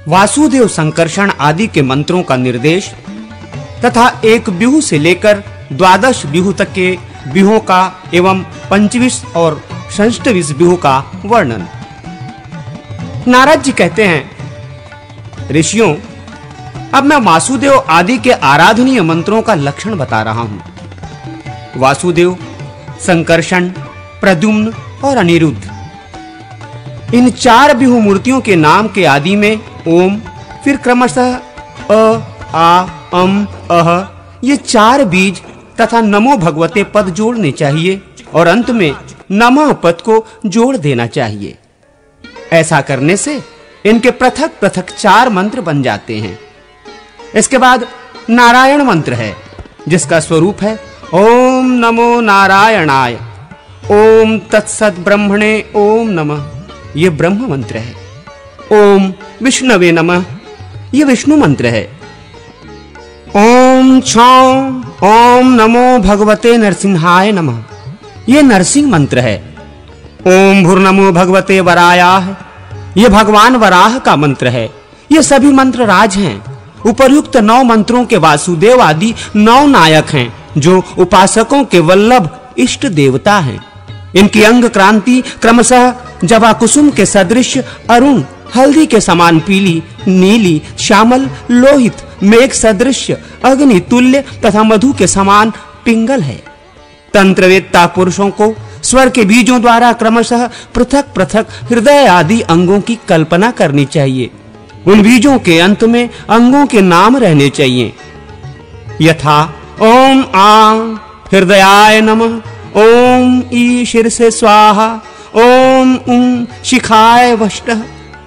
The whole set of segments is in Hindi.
वासुदेव संकर्षण आदि के मंत्रों का निर्देश तथा एक बिहू से लेकर 12 बिहू तक के बिहुओं का एवं 25 और 26 बिहू का वर्णन। नारद जी कहते हैं, ऋषियों, अब मैं वासुदेव आदि के आराधनीय मंत्रों का लक्षण बता रहा हूं। वासुदेव, संकर्षण, प्रद्युम्न और अनिरुद्ध, इन 4 बिहू मूर्तियों के नाम के आदि में ओम, फिर क्रमशः अ, आ, अम, अह, ये 4 बीज तथा नमो भगवते पद जोड़ने चाहिए और अंत में नमः पद को जोड़ देना चाहिए। ऐसा करने से इनके पृथक पृथक 4 मंत्र बन जाते हैं। इसके बाद नारायण मंत्र है, जिसका स्वरूप है ओम नमो नारायणाय, ओम तत्सत् ब्रह्मणे ओम नमः, ये ब्रह्म मंत्र है। ओम विष्णवे नमः, ये विष्णु मंत्र है। ओम छौं ओम नमो भगवते नरसिंहाय नमः, ये नरसिंह मंत्र है। ओम भूर्नमो भगवते वरायाह, ये भगवान वराह का मंत्र है। ये सभी मंत्र राज हैं। उपर्युक्त 9 मंत्रों के वासुदेव आदि 9 नायक हैं, जो उपासकों के वल्लभ इष्ट देवता हैं। इनकी अंग क्रांति क्रमशः जवा कुसुम के सदृश अरुण, हल्दी के समान पीली, नीली, श्यामल, लोहित, मेघ सदृश, अग्नि तुल्य तथा मधु के समान पिंगल है। तंत्रवेत्ता पुरुषों को स्वर के बीजों द्वारा क्रमशः पृथक पृथक हृदय आदि अंगों की कल्पना करनी चाहिए। उन बीजों के अंत में अंगों के नाम रहने चाहिए, यथा ओम आ हृदयाय नमः, ओम ई शीर्षे स्वाहा, ओम उम शिखाय वष्टः।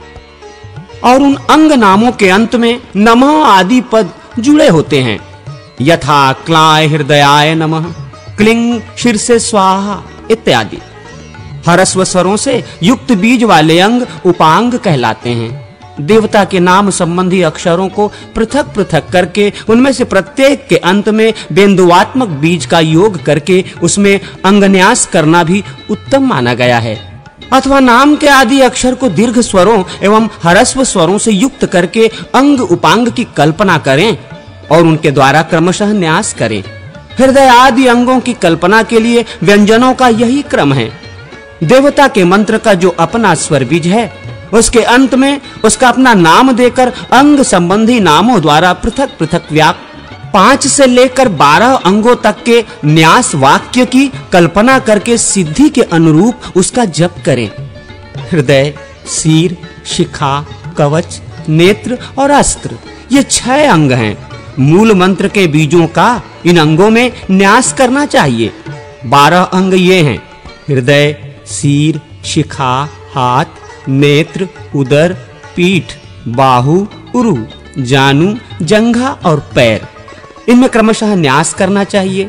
और उन अंग नामों के अंत में नमः आदि पद जुड़े होते हैं, यथा क्लाय हृदयाय नमः, क्लिंग शीर्षे स्वाहा इत्यादि। हरस्व स्वरों से युक्त बीज वाले अंग उपांग कहलाते हैं। देवता के नाम संबंधी अक्षरों को पृथक पृथक करके उनमें से प्रत्येक के अंत में बिंदुवात्मक बीज का योग करके उसमें अंगन्यास करना भी उत्तम माना गया है। अथवा नाम के आदि अक्षर को दीर्घ स्वरों एवं ह्रस्व स्वरों से युक्त करके अंग उपांग की कल्पना करें और उनके द्वारा क्रमशः न्यास करें। हृदय आदि अंगों की कल्पना के लिए व्यंजनों का यही क्रम है। देवता के मंत्र का जो अपना स्वर बीज है, उसके अंत में उसका अपना नाम देकर अंग संबंधी नामों द्वारा पृथक पृथक 5 से लेकर 12 अंगों तक के न्यास वाक्य की कल्पना करके सिद्धि के अनुरूप उसका जप करें। हृदय, सिर, शिखा, कवच, नेत्र और अस्त्र, ये 6 अंग हैं। मूल मंत्र के बीजों का इन अंगों में न्यास करना चाहिए। 12 अंग ये हैं: हृदय, सिर, शिखा, हाथ, नेत्र, उदर, पीठ, बाहु, उरु, जानु, जंघा और पैर। इनमें क्रमशः न्यास करना चाहिए।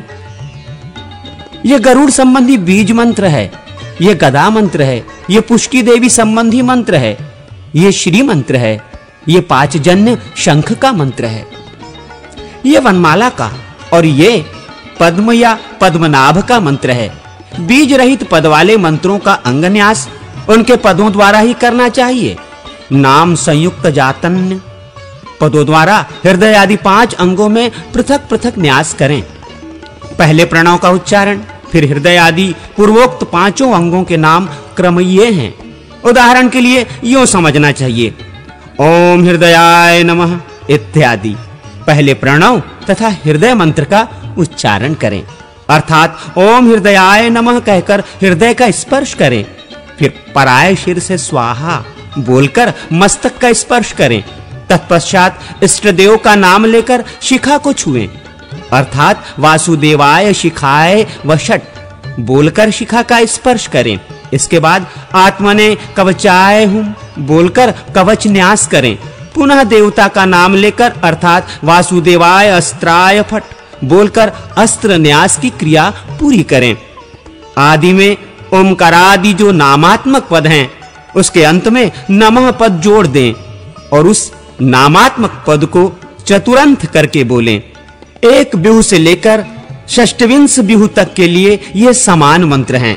यह गरुड़ संबंधी बीज मंत्र है, यह गदा मंत्र है, यह पुष्टि देवी संबंधी मंत्र है, यह श्री मंत्र है, यह 5 जन्य शंख का मंत्र है, यह वनमाला का और यह पद्म या पद्मनाभ का मंत्र है। बीज रहित पद वाले मंत्रों का अंगन्यास उनके पदों द्वारा ही करना चाहिए। नाम संयुक्त जातन्य पदों द्वारा हृदय आदि 5 अंगों में पृथक पृथक न्यास करें। पहले प्रणव का उच्चारण, फिर हृदय आदि पूर्वोक्त 5 अंगों के नाम क्रम ये हैं। उदाहरण के लिए यूं समझना चाहिए: ओम हृदयाय नमः इत्यादि। पहले प्रणव तथा हृदय मंत्र का उच्चारण करें, अर्थात ओम हृदयाय नमः कहकर हृदय का स्पर्श करें। फिर पराय शीर से स्वाहा बोलकर मस्तक का स्पर्श करें। तत्पश्चात इष्ट देव का नाम लेकर शिखा को छुएं, अर्थात वासुदेवाय शिखाय वषट बोलकर शिखा का स्पर्श करें। इसके बाद आत्मने कवचाय हुम बोलकर कवच न्यास करें। पुनः देवता का नाम लेकर अर्थात वासुदेवाय अस्त्राय फट बोलकर अस्त्र न्यास की क्रिया पूरी करें। आदि में ओमकारादि जो नामात्मक पद हैं, उसके अंत में नमः पद जोड़ दें और उस नामात्मक पद को चतुरंत करके बोलें। एक बिहू से लेकर षष्टविंश बिहू तक के लिए ये समान मंत्र हैं।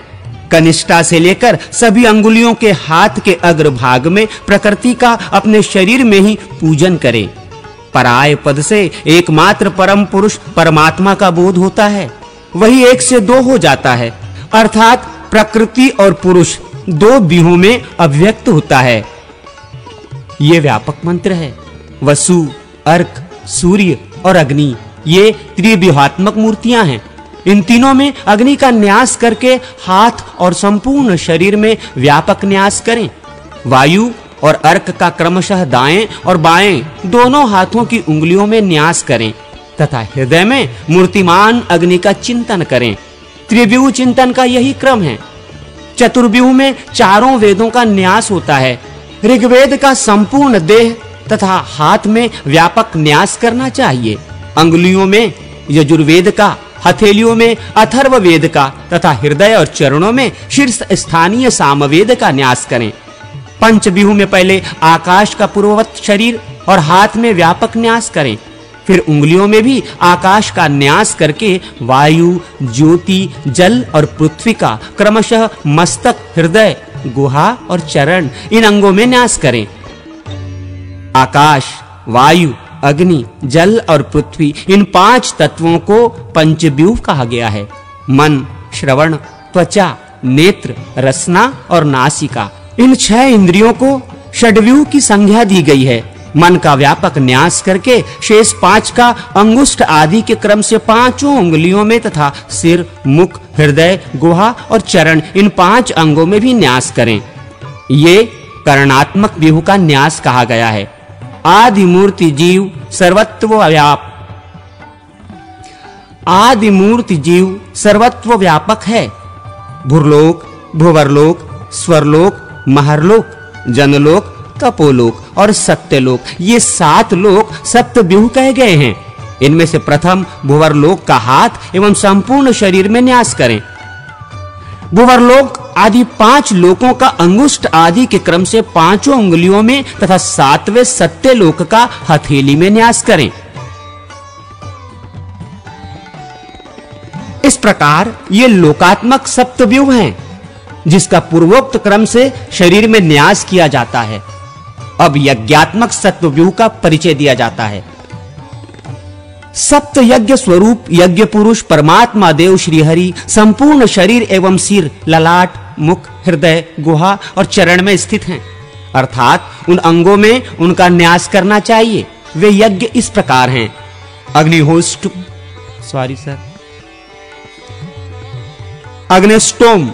कनिष्ठा से लेकर सभी अंगुलियों के हाथ के अग्रभाग में प्रकृति का अपने शरीर में ही पूजन करें। पराय पद से एकमात्र परम पुरुष परमात्मा का बोध होता है, वही एक से दो हो जाता है, अर्थात प्रकृति और पुरुष दो व्यूहों में अभिव्यक्त होता है। ये व्यापक मंत्र है। वसु, अर्क, सूर्य और अग्नि ये त्रिव्यूहात्मक मूर्तियां हैं। इन तीनों में अग्नि का न्यास करके हाथ और संपूर्ण शरीर में व्यापक न्यास करें। वायु और अर्क का क्रमशः दाएं और बाएं दोनों हाथों की उंगलियों में न्यास करें तथा हृदय में मूर्तिमान अग्नि का चिंतन करें। त्रिव्यूह चिंतन का यही क्रम है। चतुर्व्यूह में चारों वेदों का न्यास होता है। ऋग्वेद का संपूर्ण देह तथा हाथ में व्यापक न्यास करना चाहिए। अंगुलियों में यजुर्वेद का, हथेलियों में अथर्ववेद का तथा हृदय और चरणों में शीर्ष स्थानीय सामवेद का न्यास करें। पंचव्यूह में पहले आकाश का पूर्ववत शरीर और हाथ में व्यापक न्यास करें, फिर उंगलियों में भी आकाश का न्यास करके वायु, ज्योति, जल और पृथ्वी का क्रमशः मस्तक, हृदय, गुहा और चरण इन अंगों में न्यास करें। आकाश, वायु, अग्नि, जल और पृथ्वी इन पांच तत्वों को पंचव्यूह कहा गया है। मन, श्रवण, त्वचा, नेत्र, रसना और नासिका इन छह इंद्रियों को षड्व्यूह की संज्ञा दी गई है। मन का व्यापक न्यास करके शेष पांच का अंगुष्ठ आदि के क्रम से पांचों उंगलियों में तथा सिर, मुख, हृदय, गुहा और चरण इन पांच अंगों में भी न्यास करें। ये करणात्मक व्यूह का न्यास कहा गया है। आदि मूर्ति जीव सर्वत्व व्याप आदि मूर्ति जीव सर्वत्व व्यापक है। भूर्लोक, भुवरलोक, स्वरलोक, महरलोक, जनलोक, तपोलोक और सत्यलोक ये सात लोक सप्तव्यूह कहे गए हैं। इनमें से प्रथम भुवरलोक का हाथ एवं संपूर्ण शरीर में न्यास करें। भुवरलोक आदि पांच लोकों का अंगुष्ठ आदि के क्रम से पांचों उंगलियों में तथा सातवें सत्यलोक का हथेली में न्यास करें। इस प्रकार ये लोकात्मक सप्तव्यूह हैं, जिसका पूर्वोक्त क्रम से शरीर में न्यास किया जाता है। अब यज्ञात्मक सप्तव्यूह का परिचय दिया जाता है। सप्त यज्ञ स्वरूप यज्ञ पुरुष परमात्मा देव श्री हरि संपूर्ण शरीर एवं सिर, ललाट, मुख, हृदय, गुहा और चरण में स्थित हैं, अर्थात उन अंगों में उनका न्यास करना चाहिए। वे यज्ञ इस प्रकार हैं: अग्निहोष्ट अग्निष्टोम,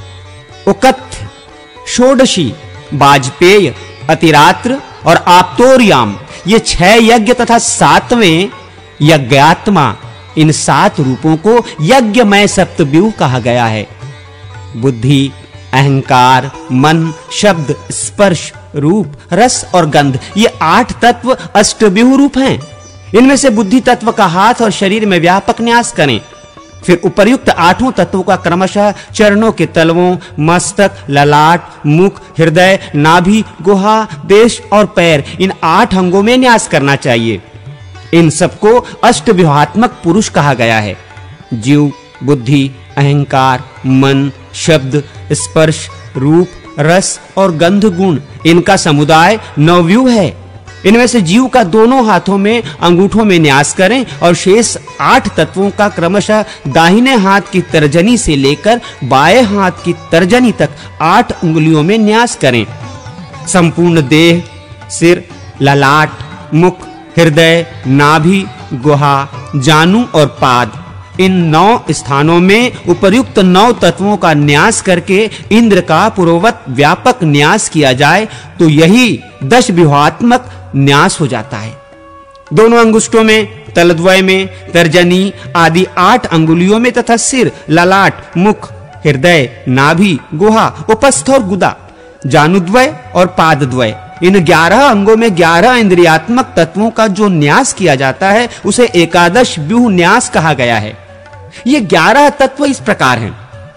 उकथ्य, षोडशी, वाजपेय, अतिरात्र और आप्तोर्याम ये छह यज्ञ तथा सातवें यज्ञात्मा इन सात रूपों को यज्ञमय सप्तव्यूह कहा गया है। बुद्धि, अहंकार, मन, शब्द, स्पर्श, रूप, रस और गंध ये आठ तत्व अष्टव्यूह रूप हैं। इनमें से बुद्धि तत्व का हाथ और शरीर में व्यापक न्यास करें। फिर उपर्युक्त आठों तत्वों का क्रमशः चरणों के तलवों, मस्तक, ललाट, मुख, हृदय, नाभि, गुहा, देश और पैर इन आठ अंगों में न्यास करना चाहिए। इन सबको अष्टव्यूहात्मक पुरुष कहा गया है। जीव, बुद्धि, अहंकार, मन, शब्द, स्पर्श, रूप, रस और गंध गुण इनका समुदाय नवव्यूह है। इनमें से जीव का दोनों हाथों में अंगूठों में न्यास करें और शेष आठ तत्वों का क्रमशः दाहिने हाथ की तर्जनी से लेकर बाएं हाथ की तर्जनी तक 8 उंगलियों में न्यास करें। संपूर्ण देह, सिर, ललाट, मुख, हृदय, नाभि, गुहा, जानु और पाद इन 9 स्थानों में उपर्युक्त 9 तत्वों का न्यास करके इंद्र का पूर्ववत व्यापक न्यास किया जाए तो यही 10 व्यूहात्मक न्यास हो जाता है। दोनों अंगुष्ठों में, तलद्वय में, तर्जनी आदि 8 अंगुलियों में तथा सिर, ललाट, मुख, हृदय, नाभि, गुहा, उपस्थ और गुदा, जानुद्वय और पादद्वय इन 11 अंगों में 11 इंद्रियात्मक तत्वों का जो न्यास किया जाता है उसे एकादश व्यूह न्यास कहा गया है। ये 11 तत्व इस प्रकार हैं: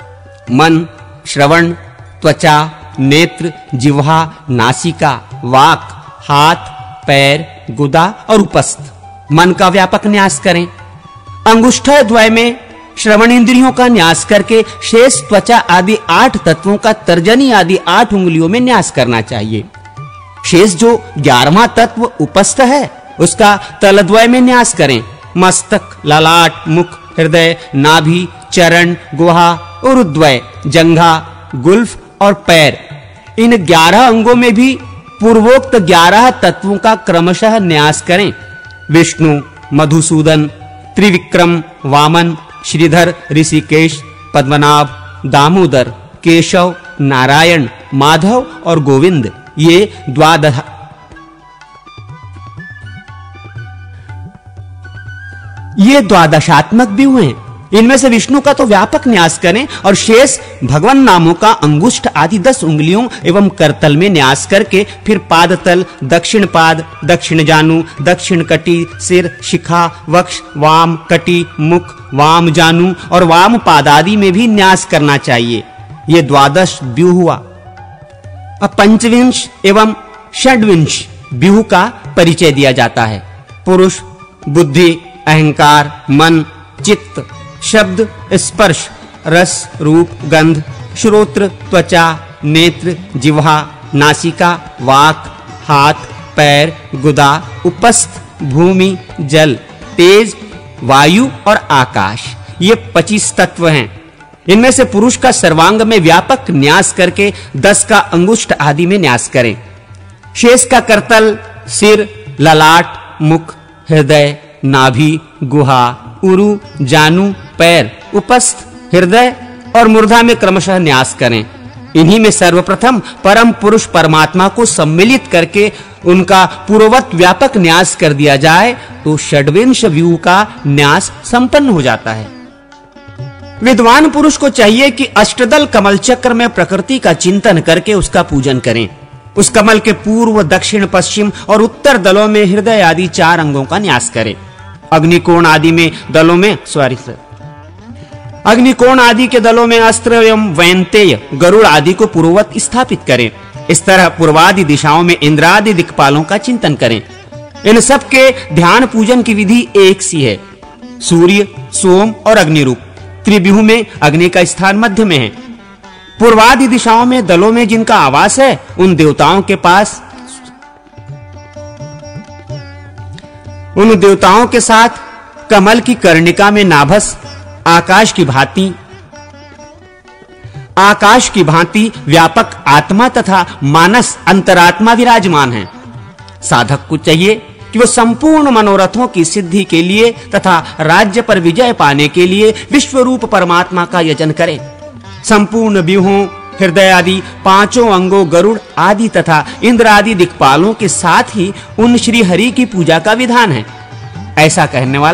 मन, श्रवण, त्वचा, नेत्र, जिह्वा, नासिका, वाक, हाथ, पैर, गुदा और उपस्थ। मन का व्यापक न्यास करें। अंगुष्ठद्वय में श्रवण इंद्रियों का न्यास करके शेष त्वचा आदि 8 तत्वों का तर्जनी आदि 8 उंगलियों में न्यास करना चाहिए। शेष जो 11वां तत्व उपस्थ है उसका तलद्वय में न्यास करें। मस्तक, ललाट, मुख, हृदय, नाभि, चरण, गुहा, उरुद्वय, जंघा, गुल्फ और पैर, इन 11 अंगों में भी पूर्वोक्त 11 तत्वों का क्रमशः न्यास करें। विष्णु, मधुसूदन, त्रिविक्रम, वामन, श्रीधर, ऋषिकेश, पद्मनाभ, दामोदर, केशव, नारायण, माधव और गोविंद, ये द्वादशात्मक व्यूह हैं। इनमें से विष्णु का तो व्यापक न्यास करें और शेष भगवान नामों का अंगुष्ठ आदि 10 उंगलियों एवं करतल में न्यास करके फिर पादतल, दक्षिण पाद, दक्षिण जानु, दक्षिण कटी, सिर, शिखा, वक्ष, वाम कटी, मुख, वाम जानु और वाम पाद आदि में भी न्यास करना चाहिए। ये 12 व्यूह हुआ। अब पंचविंश एवं षड्विंश व्यूह का परिचय दिया जाता है। पुरुष, बुद्धि, अहंकार, मन, चित्त, शब्द, स्पर्श, रस, रूप, गंध, श्रोत्र, त्वचा, नेत्र, जिह्वा, नासिका, वाक, हाथ, पैर, गुदा, उपस्थ, भूमि, जल, तेज, वायु और आकाश, ये 25 तत्व हैं। इनमें से पुरुष का सर्वांग में व्यापक न्यास करके 10 का अंगुष्ठ आदि में न्यास करें। शेष का करतल, सिर, ललाट, मुख, हृदय, नाभि, गुहा, उरु, जानु, पैर, उपस्थ, हृदय और मूर्धा में क्रमशः न्यास करें। इन्हीं में सर्वप्रथम परम पुरुष परमात्मा को सम्मिलित करके उनका पूर्ववत व्यापक न्यास कर दिया जाए तो षड्विंश व्यूह का न्यास संपन्न हो जाता है। विद्वान पुरुष को चाहिए कि अष्टदल कमल चक्र में प्रकृति का चिंतन करके उसका पूजन करें। उस कमल के पूर्व, दक्षिण, पश्चिम और उत्तर दलों में हृदय आदि 4 अंगों का न्यास करें। अग्निकोण आदि में दलों में अग्निकोण आदि के दलों में अस्त्र एवं वैंतेय, गरुड़ आदि को पूर्ववत स्थापित करें। इस तरह पूर्वादि दिशाओं में इंद्रादि दिक्पालों का चिंतन करें। इन सब के ध्यान पूजन की विधि एक सी है। सूर्य, सोम और अग्नि रूप त्रिव्यूह में अग्नि का स्थान मध्य में है। पूर्वादि दिशाओं में दलों में जिनका आवास है उन देवताओं के साथ कमल की कर्णिका में नाभस आकाश की भांति व्यापक आत्मा तथा मानस अंतरात्मा विराजमान है। साधक को चाहिए कि वो संपूर्ण मनोरथों की सिद्धि के लिए तथा राज्य पर विजय पाने के लिए विश्व रूप परमात्मा का यजन करे। संपूर्ण व्यूहों, हृदय आदि 5 अंगों, गरुड़ आदि तथा इंद्र आदि दिक्पालों के साथ ही उन श्री हरि की पूजा का विधान है। ऐसा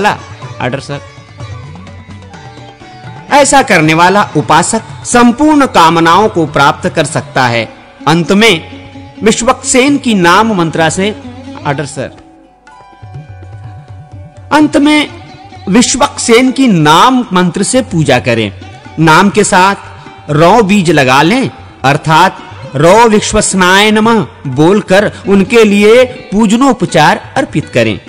करने वाला उपासक संपूर्ण कामनाओं को प्राप्त कर सकता है। अंत में विश्वक्सेन की नाम मंत्रा से विश्वक्सेन की नाम मंत्र से पूजा करें। नाम के साथ रौ बीज लगा लें, अर्थात रौ विश्वस्नाय नमः बोलकर उनके लिए पूजनोपचार अर्पित करें।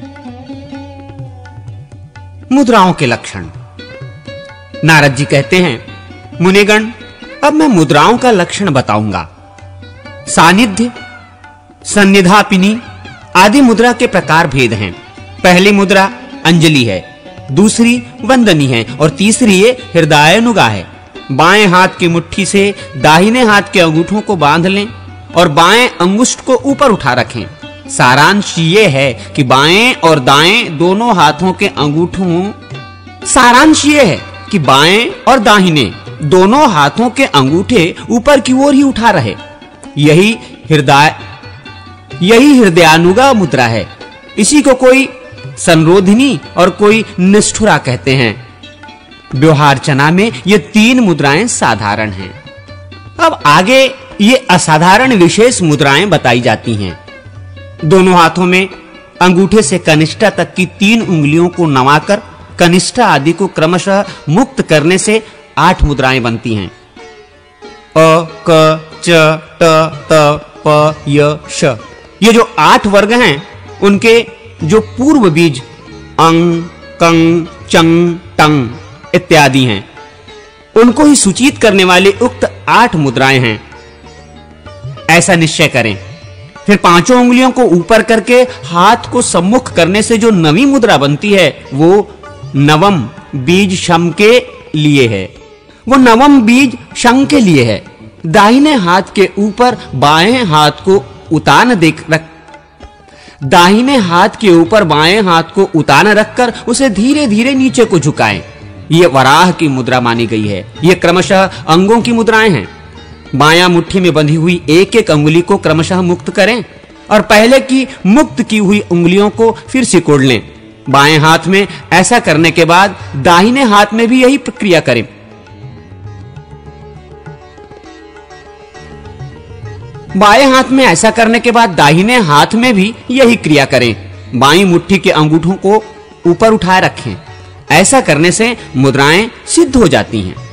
मुद्राओं के लक्षण। नारद जी कहते हैं, मुनिगण, अब मैं मुद्राओं का लक्षण बताऊंगा। सानिध्य, सन्निधापिनी आदि मुद्रा के प्रकार भेद हैं। पहली मुद्रा अंजलि है, दूसरी वंदनी है और तीसरी ये हृदयानुगा है। बाएं हाथ की मुट्ठी से दाहिने हाथ के अंगूठों को बांध लें और बाएं अंगुष्ठ को ऊपर उठा रखें। सारांश ये है कि बाएं और दाएं दोनों हाथों के अंगूठे ऊपर की ओर ही उठा रहे। यही हृदयानुगा मुद्रा है। इसी को कोई संरोधिनी और कोई निष्ठुरा कहते हैं। व्यवहारचना में ये 3 मुद्राएं साधारण हैं। अब आगे ये असाधारण विशेष मुद्राएं बताई जाती हैं। दोनों हाथों में अंगूठे से कनिष्ठा तक की 3 उंगलियों को नवाकर कनिष्ठा आदि को क्रमशः मुक्त करने से 8 मुद्राएं बनती हैं। अ, क, च, ट, त, प, य, श। ये जो 8 वर्ग हैं उनके जो पूर्व बीज अंग, कंग, चंग, टंग इत्यादि हैं। उनको ही सूचित करने वाली उक्त 8 मुद्राएं हैं, ऐसा निश्चय करें। फिर 5 उंगलियों को ऊपर करके हाथ को सम्मुख करने से जो नवी मुद्रा बनती है वो नवम बीज शम के लिए है। वो नवम बीज शं के लिए है। दाहिने हाथ के ऊपर बाएं हाथ को उतान दाहिने हाथ के ऊपर बाएं हाथ को उतान रखकर उसे धीरे-धीरे नीचे को झुकाएं। ये वराह की मुद्रा मानी गई है। ये क्रमशः अंगों की मुद्राएं हैं। बायां मुट्ठी में बंधी हुई एक-एक अंगुली को क्रमशः मुक्त करें और पहले की मुक्त की हुई उंगलियों को फिर सिकोड़ लें। बाएं हाथ में ऐसा करने के बाद दाहिने हाथ में भी यही प्रक्रिया करें। बाएं हाथ में ऐसा करने के बाद दाहिने हाथ में भी यही क्रिया करें। बाईं मुट्ठी के अंगूठों को ऊपर उठाए रखें। ऐसा करने से मुद्राएं सिद्ध हो जाती हैं।